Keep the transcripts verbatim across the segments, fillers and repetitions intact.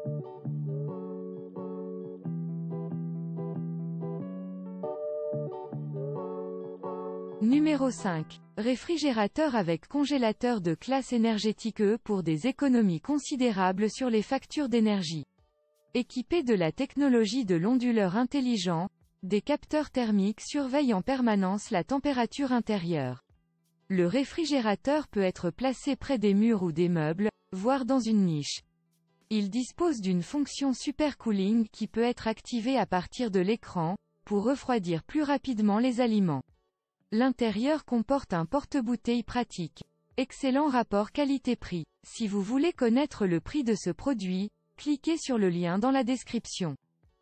Numéro cinq. Réfrigérateur avec congélateur de classe énergétique E pour des économies considérables sur les factures d'énergie. Équipé de la technologie de l'onduleur intelligent, des capteurs thermiques surveillent en permanence la température intérieure. Le réfrigérateur peut être placé près des murs ou des meubles, voire dans une niche. Il dispose d'une fonction supercooling qui peut être activée à partir de l'écran, pour refroidir plus rapidement les aliments. L'intérieur comporte un porte-bouteilles pratique. Excellent rapport qualité-prix. Si vous voulez connaître le prix de ce produit, cliquez sur le lien dans la description.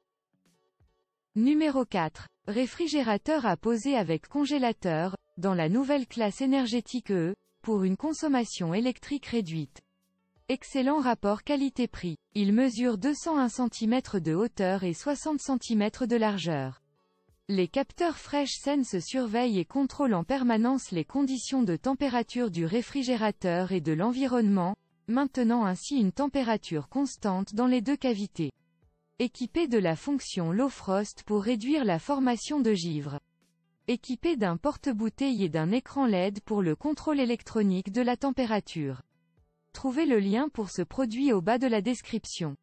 Numéro quatre. Réfrigérateur à poser avec congélateur, dans la nouvelle classe énergétique E, pour une consommation électrique réduite. Excellent rapport qualité-prix. Il mesure deux cent un centimètres de hauteur et soixante centimètres de largeur. Les capteurs FreshSense surveillent et contrôlent en permanence les conditions de température du réfrigérateur et de l'environnement, maintenant ainsi une température constante dans les deux cavités. Équipé de la fonction Low Frost pour réduire la formation de givre. Équipé d'un porte-bouteilles et d'un écran L E D pour le contrôle électronique de la température. Trouvez le lien pour ce produit au bas de la description.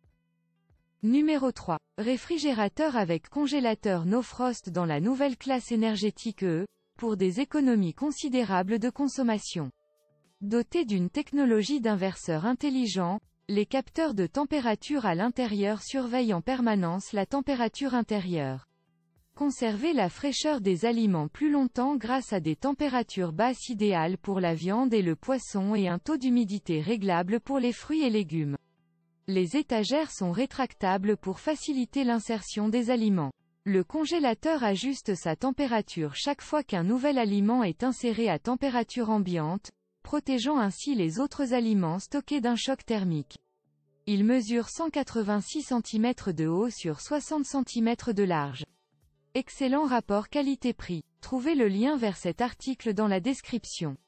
Numéro trois. Réfrigérateur avec congélateur No Frost dans la nouvelle classe énergétique E, pour des économies considérables de consommation. Doté d'une technologie d'inverseur intelligent, les capteurs de température à l'intérieur surveillent en permanence la température intérieure. Conservez la fraîcheur des aliments plus longtemps grâce à des températures basses idéales pour la viande et le poisson et un taux d'humidité réglable pour les fruits et légumes. Les étagères sont rétractables pour faciliter l'insertion des aliments. Le congélateur ajuste sa température chaque fois qu'un nouvel aliment est inséré à température ambiante, protégeant ainsi les autres aliments stockés d'un choc thermique. Il mesure cent quatre-vingt-six centimètres de haut sur soixante centimètres de large. Excellent rapport qualité-prix. Trouvez le lien vers cet article dans la description.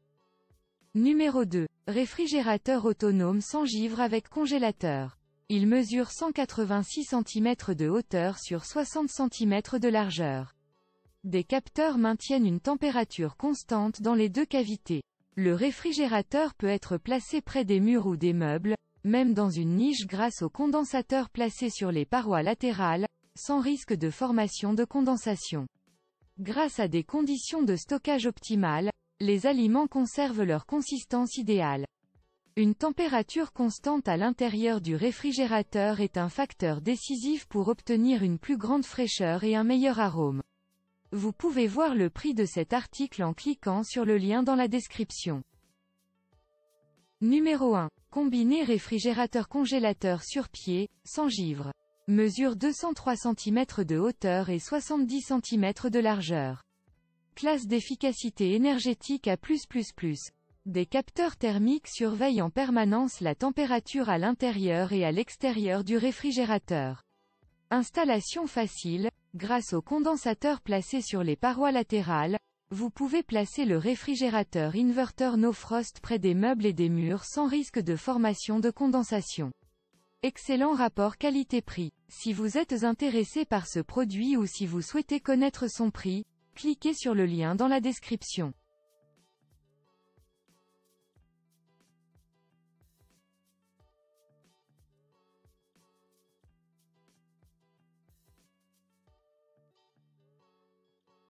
Numéro deux. Réfrigérateur autonome sans givre avec congélateur. Il mesure cent quatre-vingt-six centimètres de hauteur sur soixante centimètres de largeur. Des capteurs maintiennent une température constante dans les deux cavités. Le réfrigérateur peut être placé près des murs ou des meubles, même dans une niche grâce au condensateur placé sur les parois latérales, sans risque de formation de condensation. Grâce à des conditions de stockage optimales, les aliments conservent leur consistance idéale. Une température constante à l'intérieur du réfrigérateur est un facteur décisif pour obtenir une plus grande fraîcheur et un meilleur arôme. Vous pouvez voir le prix de cet article en cliquant sur le lien dans la description. Numéro un. Combiné réfrigérateur-congélateur sur pied, sans givre. Mesure deux cent trois centimètres de hauteur et soixante-dix centimètres de largeur. Classe d'efficacité énergétique à plus plus plus. Des capteurs thermiques surveillent en permanence la température à l'intérieur et à l'extérieur du réfrigérateur. Installation facile, grâce au condensateur placé sur les parois latérales, vous pouvez placer le réfrigérateur inverter No Frost près des meubles et des murs sans risque de formation de condensation. Excellent rapport qualité-prix. Si vous êtes intéressé par ce produit ou si vous souhaitez connaître son prix, cliquez sur le lien dans la description.